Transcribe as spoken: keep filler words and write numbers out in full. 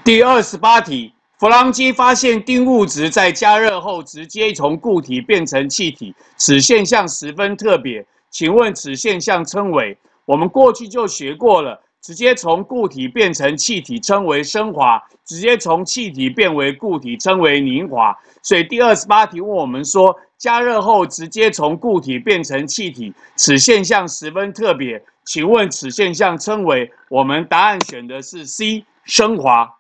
第二十八题，弗朗基发现丁物质在加热后直接从固体变成气体，此现象十分特别。请问此现象称为？我们过去就学过了，直接从固体变成气体称为升华，直接从气体变为固体称为凝华。所以第二十八题问我们说，加热后直接从固体变成气体，此现象十分特别。请问此现象称为？我们答案选的是 C， 升华。